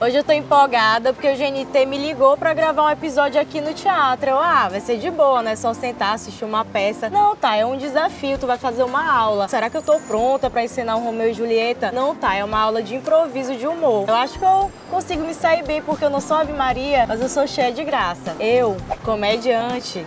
Hoje eu tô empolgada porque o GNT me ligou pra gravar um episódio aqui no teatro. Vai ser de boa, né? Só sentar, assistir uma peça. Não, tá, é um desafio, tu vai fazer uma aula. Será que eu tô pronta pra ensinar um Romeu e Julieta? Não, tá, é uma aula de improviso de humor. Eu acho que eu consigo me sair bem porque eu não sou Ave Maria, mas eu sou cheia de graça. Eu, comediante.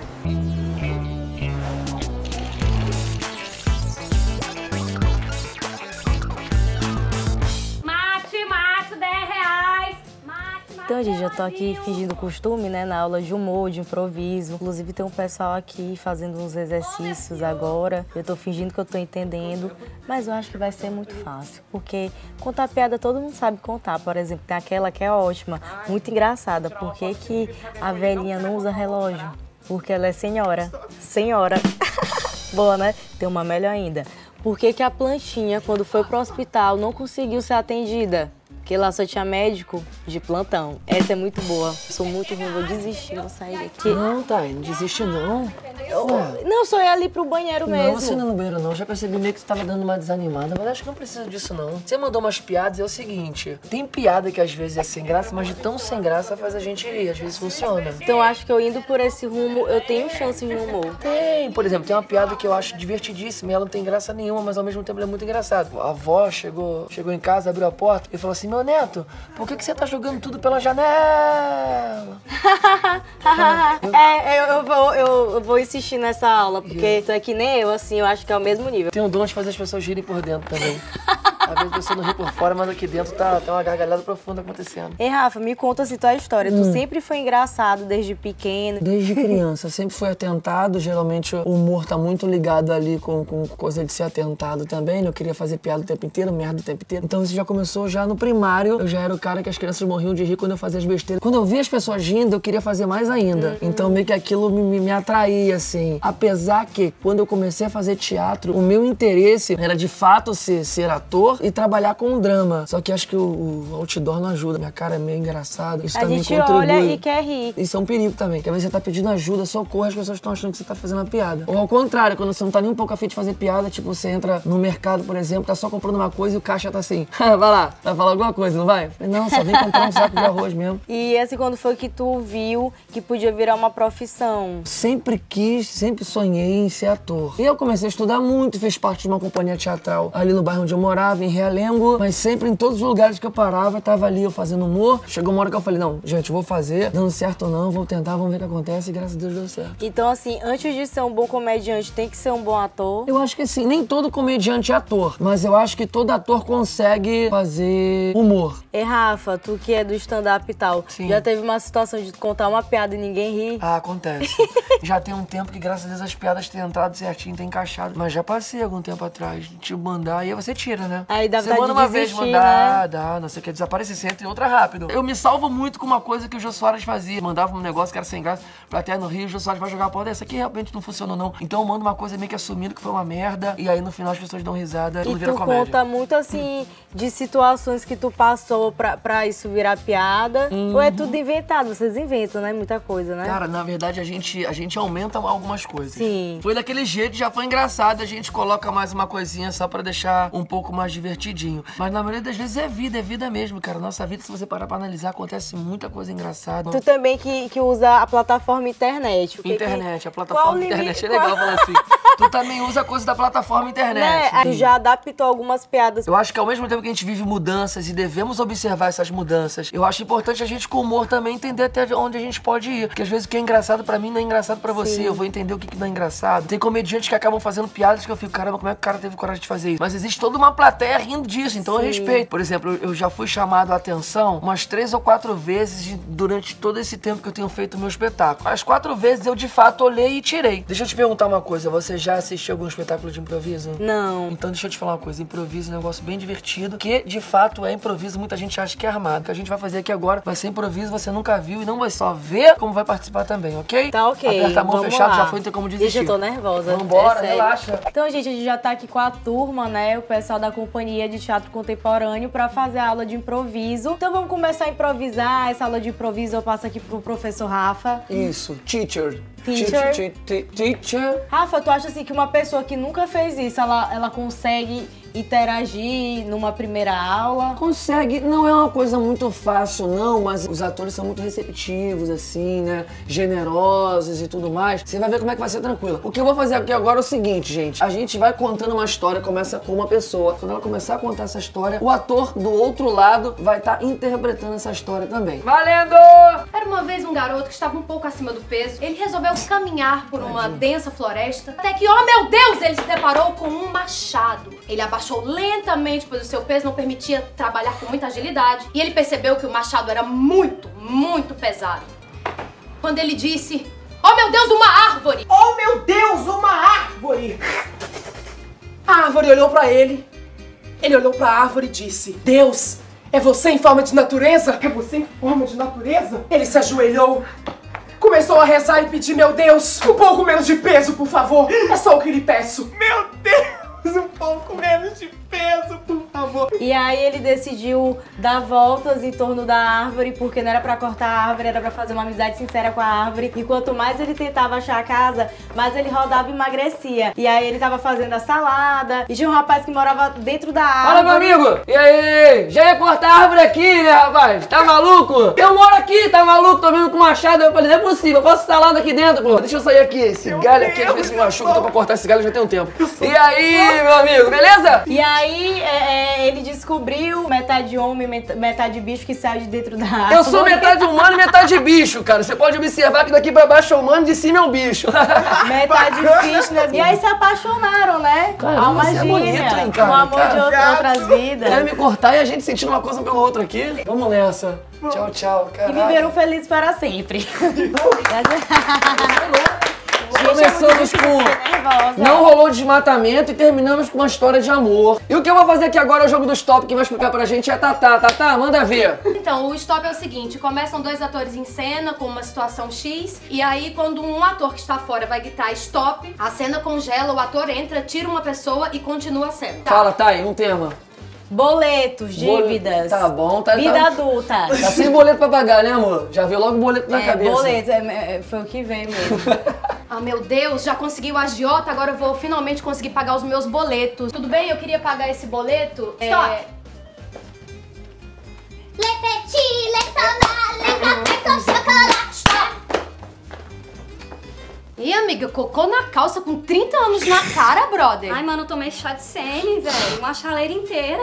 Então, gente, eu tô aqui fingindo costume, né, na aula de humor, de improviso. Inclusive, tem um pessoal aqui fazendo uns exercícios agora. Eu tô fingindo que eu tô entendendo, mas eu acho que vai ser muito fácil. Porque contar piada todo mundo sabe contar. Por exemplo, tem aquela que é ótima, muito engraçada. Por que que a velhinha não usa relógio? Porque ela é senhora. Senhora. Boa, né? Tem uma melhor ainda. Por que que a plantinha, quando foi pro hospital, não conseguiu ser atendida? Porque lá só tinha médico de plantão. Essa é muito boa. Sou muito ruim, vou desistir, vou sair daqui. Não, tá, não desiste não. Não, só ia ali pro banheiro mesmo. Não, você não é no banheiro não. Já percebi meio que você tava dando uma desanimada, mas acho que não precisa disso não. Você mandou umas piadas, é o seguinte. Tem piada que às vezes é sem graça, mas de tão sem graça faz a gente rir. Às vezes funciona. Então acho que eu indo por esse rumo, eu tenho chance de humor. Tem, por exemplo, tem uma piada que eu acho divertidíssima e ela não tem graça nenhuma, mas ao mesmo tempo ela é muito engraçada. A avó chegou em casa, abriu a porta e falou assim: meu neto, por que você tá jogando tudo pela janela? Eu vou insistir nessa aula, porque tu é que nem eu, assim, eu acho que é o mesmo nível. Tem um dom de fazer as pessoas rirem por dentro também. Às vezes a pessoa não ri por fora, mas aqui dentro tá uma gargalhada profunda acontecendo. Ei, Rafa, me conta assim tua história. Tu sempre foi engraçado desde pequeno? Desde criança, sempre fui atentado. Geralmente o humor tá muito ligado ali com coisa de ser atentado também. Eu queria fazer piada o tempo inteiro, merda o tempo inteiro. Então isso já começou já no primário. Eu já era o cara que as crianças morriam de rir quando eu fazia as besteiras. Quando eu via as pessoas rindo, eu queria fazer mais ainda. Então meio que aquilo me atraía, assim. Apesar que, quando eu comecei a fazer teatro, o meu interesse era de fato ser ator e trabalhar com drama. Só que acho que o outdoor não ajuda. Minha cara é meio engraçada. Isso também contribui. A gente olha e quer rir. Isso é um perigo também. Porque às vezes você tá pedindo ajuda, socorro, as pessoas estão achando que você tá fazendo uma piada. Ou ao contrário, quando você não tá nem um pouco afim de fazer piada, tipo, você entra no mercado, por exemplo, tá só comprando uma coisa e o caixa tá assim, vai lá, vai falar alguma coisa, não vai? Não, só vem comprar um saco de arroz mesmo. E assim, quando foi que tu viu que podia virar uma profissão? Sempre quis, sempre sonhei em ser ator. E eu comecei a estudar muito, fiz parte de uma companhia teatral ali no bairro onde eu morava, em Realengo, mas sempre em todos os lugares que eu parava, tava ali eu fazendo humor. Chegou uma hora que eu falei, não, gente, vou fazer, dando certo ou não, vou tentar, vamos ver o que acontece e graças a Deus deu certo. Então assim, antes de ser um bom comediante, tem que ser um bom ator? Eu acho que sim, nem todo comediante é ator, mas eu acho que todo ator consegue fazer humor. E Rafa, tu que é do stand-up e tal, Sim. Já teve uma situação de contar uma piada e ninguém ri? Ah, acontece. Já tem um tempo que graças a Deus as piadas têm entrado certinho, têm encaixado. Mas já passei algum tempo atrás de te mandar e aí você tira, né? Aí dá você vontade manda de uma desistir, vez, mandar, né? dá, não sei o que, desaparecer, você entra em outra rápido. Eu me salvo muito com uma coisa que o Jô Soares fazia. Mandava um negócio que era sem graça, plateia no Rio, o Jô Soares vai jogar a porra, essa aqui realmente não funcionou não. Então eu mando uma coisa meio que assumindo que foi uma merda e aí no final as pessoas dão risada e vira comédia. Tu conta muito assim de situações que tu passou pra isso virar piada? Ou é tudo inventado? Vocês inventam, né? Muita coisa, né? Cara, na verdade a gente aumenta algumas coisas. Sim. Foi daquele jeito, já foi engraçado, a gente coloca mais uma coisinha só pra deixar um pouco mais divertidinho. Mas na maioria das vezes é vida mesmo, cara. Nossa vida, se você parar pra analisar, acontece muita coisa engraçada. Tu também que usa a plataforma internet. A plataforma internet é legal falar assim. Tu também usa coisa da plataforma internet. Né? Tu já adaptou algumas piadas. Eu acho que ao mesmo tempo que a gente vive mudanças e devemos observar essas mudanças, eu acho importante a gente com humor também entender até onde a gente pode ir. Porque às vezes o que é engraçado pra mim não é engraçado pra você. Sim. Eu vou entender o que não é engraçado. Tem comediantes que acabam fazendo piadas que eu fico, caramba, como é que o cara teve coragem de fazer isso? Mas existe toda uma plateia rindo disso, então Sim. eu respeito. Por exemplo, eu já fui chamado a atenção umas 3 ou 4 vezes durante todo esse tempo que eu tenho feito o meu espetáculo. As 4 vezes eu de fato olhei e tirei. Deixa eu te perguntar uma coisa, você já assistiu algum espetáculo de improviso? Não. Então deixa eu te falar uma coisa, improviso é um negócio bem divertido, que de fato é improviso, muita gente acha que é armado. O que a gente vai fazer aqui agora vai ser improviso, você nunca viu e não vai só ver como vai participar também, ok? Tá ok. Aperta a mão Vamos fechada, lá. já foi, não tem como desistir. Gente, eu tô nervosa. Vambora, sério. relaxa. Então, gente, a gente já tá aqui com a turma, né? O pessoal da Companhia de Teatro Contemporâneo pra fazer a aula de improviso. Então vamos começar a improvisar. Essa aula de improviso eu passo aqui pro professor Rafa. Isso, teacher. Teacher. Teacher. Rafa, tu acha assim que uma pessoa que nunca fez isso, ela consegue interagir numa primeira aula? Consegue, não é uma coisa muito fácil não, mas os atores são muito receptivos, assim, né, generosos e tudo mais. Você vai ver como é que vai ser tranquilo. O que eu vou fazer aqui agora é o seguinte, gente, a gente vai contando uma história, começa com uma pessoa. Quando ela começar a contar essa história, o ator do outro lado vai estar interpretando essa história também. Valendo! Era uma vez um garoto que estava um pouco acima do peso. Ele resolveu caminhar por uma densa floresta, até que, oh meu Deus, ele se deparou com um machado. Ele abaixou lentamente, pois o seu peso não permitia trabalhar com muita agilidade, e ele percebeu que o machado era muito, muito pesado. Quando ele disse, oh meu Deus, uma árvore! Oh meu Deus, uma árvore! A árvore olhou pra ele. Ele olhou pra árvore e disse, Deus, é você em forma de natureza? É você em forma de natureza? Ele se ajoelhou, começou a rezar e pedir, meu Deus, um pouco menos de peso, por favor. É só o que lhe peço. Meu Deus, um pouco menos de peso, por favor. E aí ele decidiu dar voltas em torno da árvore, porque não era pra cortar a árvore, era pra fazer uma amizade sincera com a árvore. E quanto mais ele tentava achar a casa, mais ele rodava e emagrecia. E aí ele tava fazendo a salada, e tinha um rapaz que morava dentro da árvore. Fala, meu amigo! E aí? Já ia cortar a árvore aqui, né, rapaz? Tá maluco? Eu moro aqui, tá maluco? Tô vindo com machado. Eu falei, não é possível, eu posso salada aqui dentro, pô. Deixa eu sair aqui. Esse galho aqui, às vezes me machuca, eu tô pra cortar esse galho já tem um tempo. E aí, meu amigo, beleza? E aí ele descobriu metade homem, metade bicho que saiu de dentro da árvore. Eu sou metade humano e metade bicho, cara. Você pode observar que daqui pra baixo é humano e de cima é um bicho. Metade fitness. E aí se apaixonaram, né? Caramba, Alma você é bonito, gêmea. hein, cara? Um amor de outras vidas. Quer me cortar e a gente sentindo uma coisa pelo outro aqui? Vamos nessa. Tchau, tchau. E Caraca. viveram felizes para sempre. Começamos com não rolou desmatamento e terminamos com uma história de amor. E o que eu vou fazer aqui agora é o jogo do stop. Quem vai explicar pra gente é a Tatá. Tatá, manda ver. Então, o stop é o seguinte, começam dois atores em cena com uma situação X, e aí quando um ator que está fora vai gritar stop, a cena congela, o ator entra, tira uma pessoa e continua a cena. Fala, Thay, um tema. Boletos, dívidas. Tá bom, tá. Vida adulta. Tá sem boleto pra pagar, né, amor? Já viu logo o boleto na cabeça. Boletos, foi o que veio mesmo. Ah, meu Deus, já consegui o agiota, agora eu vou finalmente conseguir pagar os meus boletos. Tudo bem? Eu queria pagar esse boleto. Stop! Le petit, le tona, le café com chocolate. Stop! Ih, amiga, cocô na calça com 30 anos na cara, brother. Ai, mano, eu tomei chá de sêmen, velho. Uma chaleira inteira.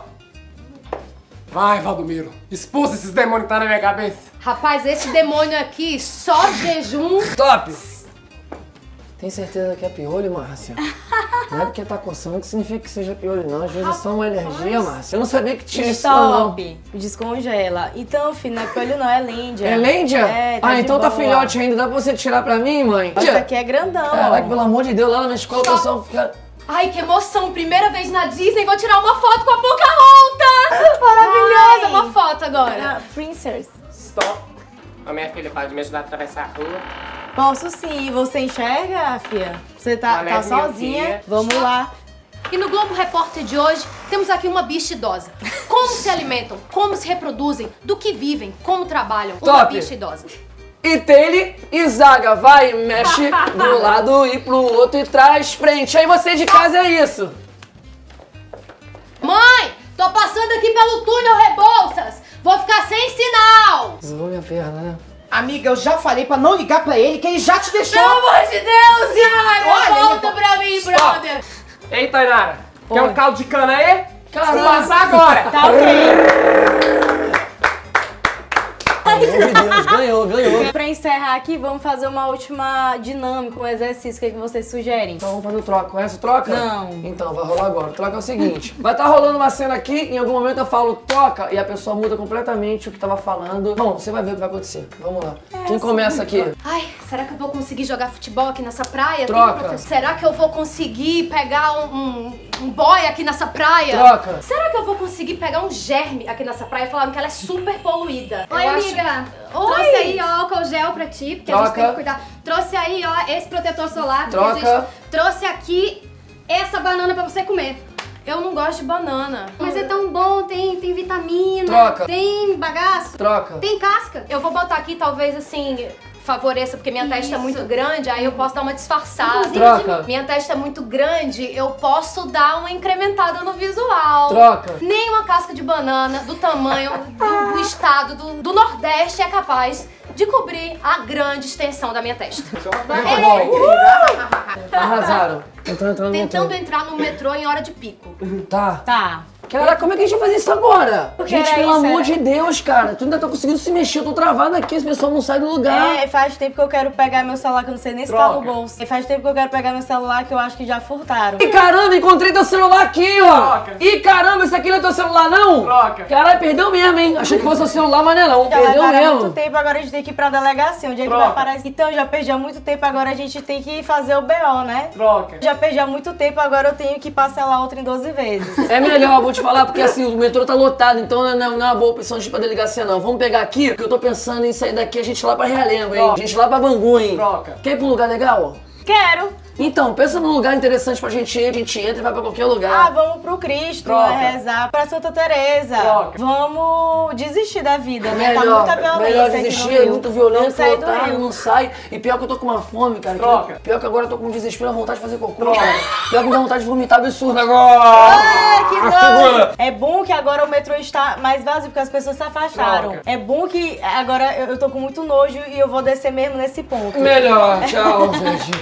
Vai, Valdomiro, expulsa esses demônios que tá na minha cabeça. Rapaz, esse demônio aqui, só jejum. Stop! Tem certeza que é piolho, Márcia? Não é porque tá coçando que significa que seja piolho, não. Às vezes é só uma alergia, Márcia. Eu não sabia que tinha isso, não. Stop. Descongela. Então, filho, não é piolho não, é lêndia. É lêndia? É, tá ah, de então tá boa. filhote ainda. Dá pra você tirar pra mim, mãe? Isso aqui é grandão. Caraca, pelo amor de Deus, lá na minha escola o pessoal fica... Ai, que emoção! Primeira vez na Disney, vou tirar uma foto com a Pocahontas! Maravilhosa! Ai. Uma foto agora. Ah, Princess. Stop. A minha filha pode me ajudar a atravessar a rua? Posso sim. Você enxerga, filha? Você tá Olha, minha sozinha? filha. Vamos lá. E no Globo Repórter de hoje, temos aqui uma bicha idosa. Como se alimentam, como se reproduzem, do que vivem, como trabalham. Uma Top. bicha idosa. E Tele e Zaga, vai, mexe do lado e pro outro e traz frente. Aí você de casa é isso. Mãe, tô passando aqui pelo túnel Rebouças. Vou ficar sem sinal. Zoou minha perna, né? Amiga, eu já falei pra não ligar pra ele, que ele já te deixou. Pelo amor de Deus, Iago, Olha, volta ele- pra mim, brother. Ei, Tainara, quer um caldo de cana aí? Caramba. Passar agora. Tá ok. Meu Deus, ganhou. Pra encerrar aqui, vamos fazer uma última dinâmica, um exercício. O que, é que vocês sugerem? Então vamos fazer o troca. Conhece o troca? Não. Então, vai rolar agora. O troca é o seguinte. Vai estar rolando uma cena aqui, em algum momento eu falo troca e a pessoa muda completamente o que tava falando. Bom, você vai ver o que vai acontecer. Vamos lá. Quem começa aqui? Ai, será que eu vou conseguir jogar futebol aqui nessa praia? Troca. Tem professor? Será que eu vou conseguir pegar um boy aqui nessa praia? Troca. Será que eu vou conseguir pegar um germe aqui nessa praia falando que ela é super poluída? Oi, Eu acho- amiga. Oi. Trouxe aí, ó, álcool gel pra ti, porque a gente Troca. tem que cuidar. Trouxe aí, ó, esse protetor solar. porque Troca. a gente trouxe aqui essa banana pra você comer. Eu não gosto de banana. Mas é tão bom, tem vitamina. Troca. Tem bagaço. Troca. Tem casca. Eu vou botar aqui, talvez, assim, favoreça, porque minha testa é muito grande, aí eu posso dar uma disfarçada. Troca. Minha testa é muito grande, eu posso dar uma incrementada no visual. Troca. Nem uma casca de banana do tamanho do estado do Nordeste é capaz de cobrir a grande extensão da minha testa. Arrasaram. Entrando Tentando entrar no metrô em hora de pico. Tá. Tá. Cara, como é que a gente vai fazer isso agora? Porque Gente, era pelo isso, amor era. de Deus, cara. Tu ainda tá conseguindo se mexer, eu tô travado aqui, esse pessoal não sai do lugar. É, faz tempo que eu quero pegar meu celular, que eu não sei nem se tá no bolso. E faz tempo que eu quero pegar meu celular, que eu acho que já furtaram. Ih, caramba, encontrei teu celular aqui, ó. Troca. Ih, caramba, esse aqui não é teu celular, não? Troca. Caralho, perdeu mesmo, hein? Achei que fosse o celular, mas não é não. Já vai Perdeu parar mesmo. muito tempo, agora a gente tem que ir pra delegacia. Onde é que Troca. vai parar? Então, eu já perdi há muito tempo, agora a gente tem que fazer o BO, né? Troca. Já perdi há muito tempo, agora eu tenho que parcelar outra em 12 vezes. É melhor, vou te falar, porque assim, o metrô tá lotado, então não é uma boa opção de ir pra delegacia, não. Vamos pegar aqui, porque eu tô pensando em sair daqui, a gente ir lá pra Realengo, hein? A gente ir lá pra Bangu, hein? Troca. Quer ir pra um lugar legal? Quero! Então, pensa num lugar interessante pra gente ir, a gente entra e vai pra qualquer Ah, lugar. vamos pro Cristo, Troca. rezar pra Santa Teresa. Troca. Vamos desistir da vida, né? Tá Melhor, muita violência melhor aqui no desistir, é Rio. muito violento, Vamos sair do lotado, Rio. não sai. E pior que eu tô com uma fome, cara. Troca. Pior que agora eu tô com desespero, a vontade de fazer cocô. Troca. Cara. Pior que me dá vontade de vomitar absurdo agora. Ah, que nojo! É bom que agora o metrô está mais vazio, porque as pessoas se afastaram. Troca. É bom que agora eu tô com muito nojo e eu vou descer mesmo nesse ponto. Melhor, tchau, gente.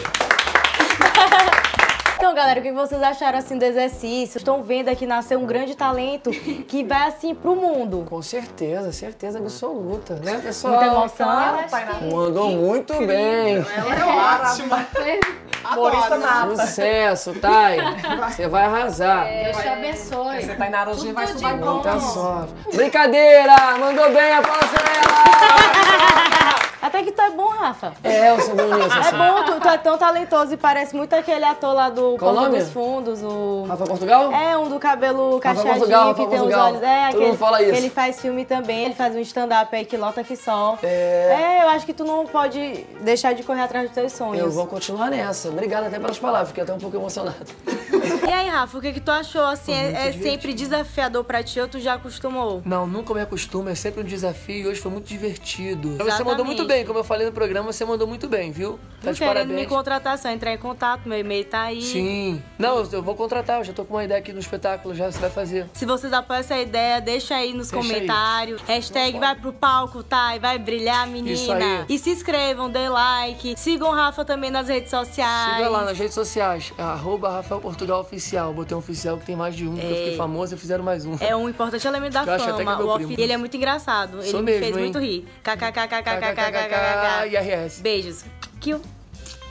Então, galera, o que vocês acharam assim do exercício? Estão vendo aqui nascer um grande talento que vai assim pro mundo. Com certeza, certeza absoluta, né, pessoal? Muita emoção. Mandou muito bem. Ótima. Humorista nata. Sucesso, Thay. Você vai arrasar. Deus te abençoe. Você tá em Narozinho, vai Tudo estudar de bom. Muita sorte. Brincadeira! Mandou bem, aplausos pra ela! Até que tu é bom, Rafa. É, eu sou bom nisso, É assim. bom, tu é tão talentoso e parece muito aquele ator lá do Qual Porta nome? dos Fundos, o... Rafa Portugal? É, um do cabelo cacheadinho, Portugal, que Rafa tem os Portugal. olhos... É, Todo aquele, mundo fala isso. Ele faz filme também, ele faz um stand-up aí que lota que só. É. Eu acho que tu não pode deixar de correr atrás dos teus sonhos. Eu vou continuar nessa. Obrigado até pelas palavras, fiquei até um pouco emocionado. E aí, Rafa, o que que tu achou, assim, é sempre desafiador pra ti ou tu já acostumou? Não, nunca me acostumo, é sempre um desafio e hoje foi muito divertido. Você Exatamente. mandou muito bem, como eu falei no programa, você mandou muito bem, viu? Tá Não de querendo parabéns. me contratar, só entrar em contato, meu e-mail tá aí. Sim. Não, eu vou contratar, eu já tô com uma ideia aqui no espetáculo, já você vai fazer. Se vocês apoiam essa ideia, deixa aí nos Deixa aí. comentários. Hashtag vai pro palco, tá? E vai brilhar, menina. Isso aí. E se inscrevam, dê like. Sigam o Rafa também nas redes sociais. Siga lá nas redes sociais, @RafaelPortugalOficial. Botei um oficial que tem mais de um, porque eu fiquei famoso e fizeram mais um. É um importante elemento da Eu acho até que é fama. meu O primo. Ele é muito engraçado. Ele Sou me mesmo, fez hein? muito rir. KKKKK KKKKKKKK. IRS. Beijos. Kill.